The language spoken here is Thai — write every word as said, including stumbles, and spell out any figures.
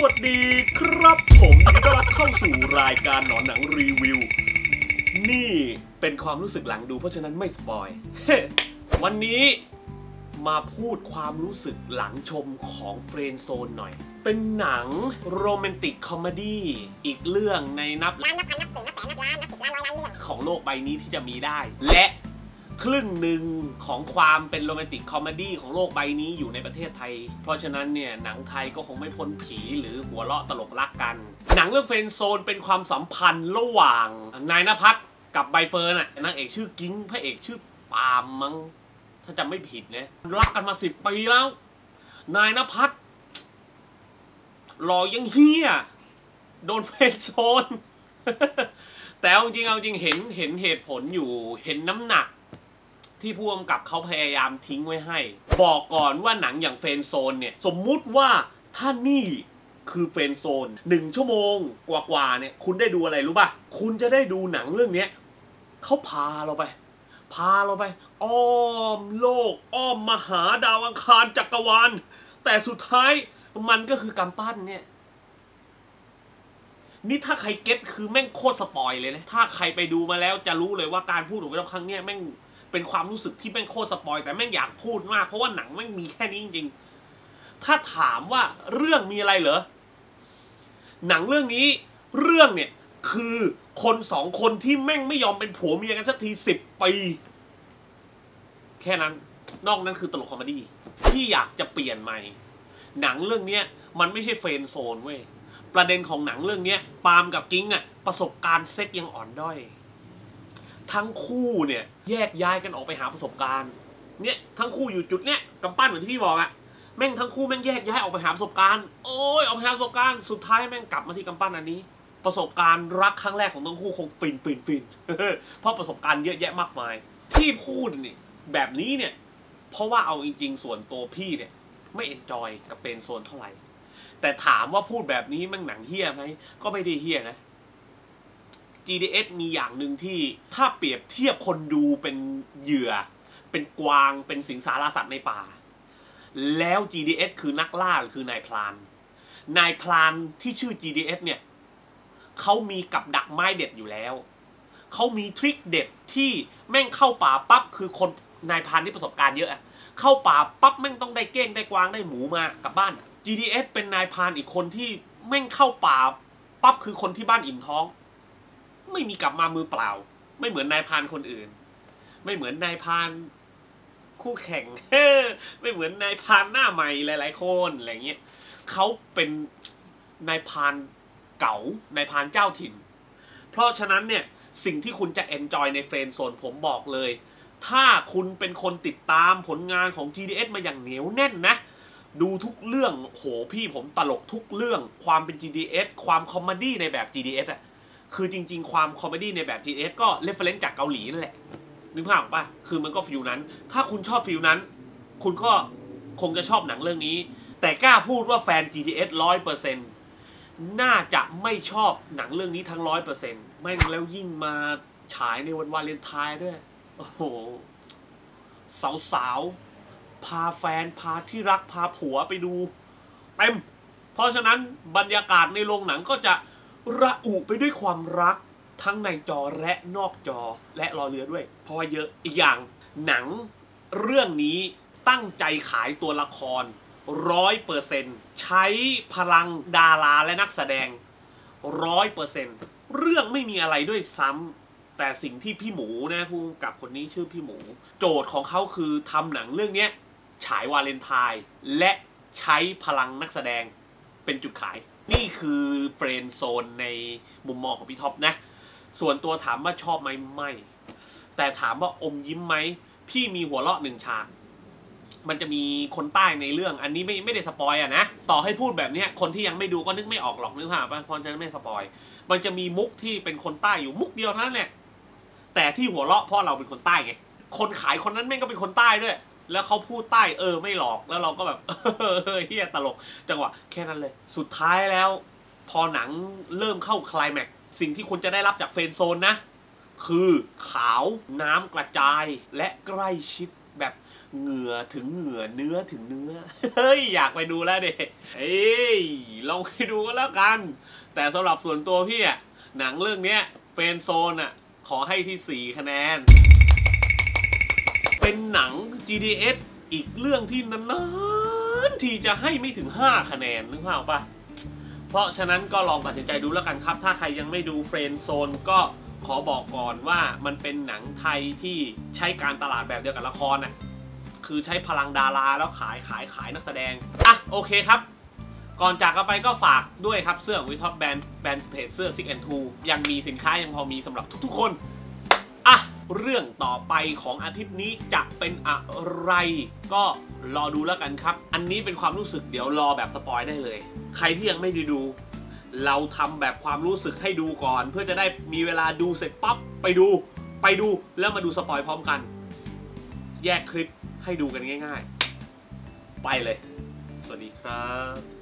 วัสดีครับผมยินดีต้อนรับเข้าสู่รายการหนอนหนังรีวิวนี่เป็นความรู้สึกหลังดูเพราะฉะนั้นไม่สปอย วันนี้มาพูดความรู้สึกหลังชมของเฟรนด์โซนหน่อยเป็นหนังโรแมนติกคอมเมดี้อีกเรื่องในนับล้านนับพันนับหมื่นนับแสนนับล้านนับสิบล้านร้อยล้านเรื่องของโลกใบนี้ที่จะมีได้และครึ่งหนึ่งของความเป็นโรแมนติกคอมเมดี้ของโลกใบนี้อยู่ในประเทศไทยเพราะฉะนั้นเนี่ยหนังไทยก็คงไม่พ้นผีหรือหัวเราะตลกรักกันหนังเรื่องเฟรนด์โซนเป็นความสัมพันธ์ระหว่างนายณภัทรกับใบเฟิร์นอ่ะนางเอกชื่อกิ้งพระเอกชื่อปาล์มมั้งถ้าจำไม่ผิดนะรักกันมาสิบปีแล้วนายณภัทรหล่อยังเฮี้ยโดนเฟรนด์โซน แต่เอาจริงเอาจริงเห็นเห็นเหตุผลอยู่เห็นน้ำหนักที่ผู้กำกับเขาพยายามทิ้งไว้ให้บอกก่อนว่าหนังอย่างเฟรนด์โซนเนี่ยสมมุติว่าถ้านี่คือเฟรนด์โซนหนึ่งชั่วโมงกว่าๆเนี่ยคุณได้ดูอะไรรู้ป่ะคุณจะได้ดูหนังเรื่องนี้เขาพาเราไปพาเราไปอ้อมโลกอ้อมมหาดาวอังคารจักรวาลแต่สุดท้ายมันก็คือกำปั้นเนี่ยนี่ถ้าใครเก็ตคือแม่งโคตรสปอยเลยนะถ้าใครไปดูมาแล้วจะรู้เลยว่าการพูดของเราครั้งเนี้ยแม่งเป็นความรู้สึกที่แม่งโคตรสปอยแต่แม่งอยากพูดมากเพราะว่าหนังแม่งมีแค่นี้จริงๆถ้าถามว่าเรื่องมีอะไรเหรอหนังเรื่องนี้เรื่องเนี่ยคือคนสองคนที่แม่งไม่ยอมเป็นผัวเมียกันสักทีสิบปีแค่นั้นนอกนั้นคือตลกคอมเมดี้ที่อยากจะเปลี่ยนใหม่หนังเรื่องนี้มันไม่ใช่เฟรนด์โซนเว้ยประเด็นของหนังเรื่องนี้ปาล์มกับกิ้งอ่ะประสบการณ์เซ็กยังอ่อนด้อยทั้งคู่เนี่ยแยกย้ายกันออกไปหาประสบการณ์เนี่ยทั้งคู่อยู่จุดเนี้ยกำปั้นเหมือนที่พี่บอกอะแม่งทั้งคู่แม่งแยกย้ายออกไปหาประสบการณ์โอ้ยออกไปหาประสบการณ์สุดท้ายแม่งกลับมาที่กำปั้นอันนี้ประสบการณ์รักครั้งแรกของทั้งคู่คงฟินฟินฟิน เพราะประสบการณ์เยอะแยะมากมายที่พูดนี่แบบนี้เนี่ยเพราะว่าเอาจริงๆส่วนตัวพี่เนี่ยไม่เอนจอยกับเฟรนด์โซนเท่าไหร่แต่ถามว่าพูดแบบนี้แม่งหนังเฮี้ยไหมก็ไม่ได้เฮี้ยนะจี ดี เอส มีอย่างหนึ่งที่ถ้าเปรียบเทียบคนดูเป็นเหยื่อเป็นกวางเป็นสิงสารสัตว์ในป่าแล้ว จี ดี เอส คือนักล่าคือนายพรานนายพรานที่ชื่อ จี ดี เอส เนี่ยเขามีกับดักไม้เด็ดอยู่แล้วเขามีทริคเด็ดที่แม่งเข้าป่าปั๊บคือคนนายพรานที่ประสบการณ์เยอะอะเข้าป่าปั๊บแม่งต้องได้เก้งได้กวางได้หมูมากลับบ้าน จี ดี เอส เป็นนายพรานอีกคนที่แม่งเข้าป่าปั๊บคือคนที่บ้านอิ่มท้องไม่มีกลับมามือเปล่าไม่เหมือนนายพรานคนอื่นไม่เหมือนนายพรานคู่แข่งไม่เหมือนนายพรานหน้าใหม่หลายๆคนอะไรเงี้ยเขาเป็นนายพรานเก่านายพรานเจ้าถิ่นเพราะฉะนั้นเนี่ยสิ่งที่คุณจะเอนจอยในเฟรนด์โซนผมบอกเลยถ้าคุณเป็นคนติดตามผลงานของ จี ดี เอส มาอย่างเหนียวแน่นนะดูทุกเรื่องโหพี่ผมตลกทุกเรื่องความเป็น จี ดี เอส ความคอมเมดี้ในแบบ จี ดี เอส อ่ะคือจริงๆความคอมเมดี้ในแบบ จี ดี เอส ก็เรฟเฟรนซ์จากเกาหลีนั่นแหละนึกภาพออกป่ะคือมันก็ฟิลนั้นถ้าคุณชอบฟิลนั้นคุณก็คงจะชอบหนังเรื่องนี้แต่กล้าพูดว่าแฟน จี ดี เอส ร้อยเปอร์เซ็นต์น่าจะไม่ชอบหนังเรื่องนี้ทั้งร้อยเปอร์เซ็นต์ไม่แล้วยิ่งมาฉายในวันวาเลนไทน์ด้วยโอ้โหสาวๆพาแฟนพาที่รักพาผัวไปดูเต็มเพราะฉะนั้นบรรยากาศในโรงหนังก็จะระอุไปด้วยความรักทั้งในจอและนอกจอและรอเรือด้วยเพราะว่าเยอะอีกอย่างหนังเรื่องนี้ตั้งใจขายตัวละครร้อยเปอร์เซ็นต์ใช้พลังดาราและนักแสดงร้อยเปอร์เซ็นต์เรื่องไม่มีอะไรด้วยซ้ำแต่สิ่งที่พี่หมูนะผู้กำกับคนนี้ชื่อพี่หมูโจทย์ของเขาคือทำหนังเรื่องนี้ฉายวาเลนไทน์และใช้พลังนักแสดงเป็นจุดขายนี่คือเฟรนด์โซนในมุมมองของพี่ท็อปนะส่วนตัวถามว่าชอบไหมไม่แต่ถามว่าอมยิ้มไหมพี่มีหัวเราะหนึ่งฉากมันจะมีคนใต้ในเรื่องอันนี้ไม่ไม่ได้สปอยอะนะต่อให้พูดแบบนี้คนที่ยังไม่ดูก็นึกไม่ออกหรอกนึกภาพป่ะเพราะฉะนั้นไม่สปอยมันจะมีมุกที่เป็นคนใต้อยู่มุกเดียวเท่านั้นแหละแต่ที่หัวเราะเพราะเราเป็นคนใต้ไงคนขายคนนั้นแม่งก็เป็นคนใต้ด้วยแล้วเขาพูดใต้เออไม่หลอกแล้วเราก็แบบเออเฮียตลกจังหวะแค่นั้นเลยสุดท้ายแล้วพอหนังเริ่มเข้าไคลแม็กซ์สิ่งที่คุณจะได้รับจากเฟรนด์โซนนะคือขาวน้ำกระจายและใกล้ชิดแบบเหงื่อถึงเหงื่อเนื้อถึงเนื้อเฮ้ยอยากไปดูแล้วเด็กเอ้ยลองไปดูก็แล้วกันแต่สำหรับส่วนตัวพี่อะหนังเรื่องนี้เฟรนด์โซนอะขอให้ที่สี่คะแนนเป็นหนัง จี ดี เอส อีกเรื่องที่นานๆที่จะให้ไม่ถึงห้าคะแนนนึกภาพออกปะเพราะฉะนั้นก็ลองตัดสินใจดูแล้วกันครับถ้าใครยังไม่ดูเฟรนด์โซนก็ขอบอกก่อนว่ามันเป็นหนังไทยที่ใช้การตลาดแบบเดียวกับละครน่ะคือใช้พลังดาราแล้วขายขายขายนักแสดงอ่ะโอเคครับก่อนจากกันไปก็ฝากด้วยครับเสื้อวิท็อปแบรนด์แบรนด์เพจเสื้อ ซิก แอนด์ ทู ยังมีสินค้ายังพอมีสำหรับทุกๆคนอ่ะเรื่องต่อไปของอาทิตย์นี้จะเป็นอะไรก็รอดูแล้วกันครับอันนี้เป็นความรู้สึกเดี๋ยวรอแบบสปอยได้เลยใครที่ยังไม่ได้ดูเราทำแบบความรู้สึกให้ดูก่อนเพื่อจะได้มีเวลาดูเสร็จปั๊บไปดูไปดูแล้วมาดูสปอยพร้อมกันแยกคลิปให้ดูกันง่ายๆไปเลยสวัสดีครับ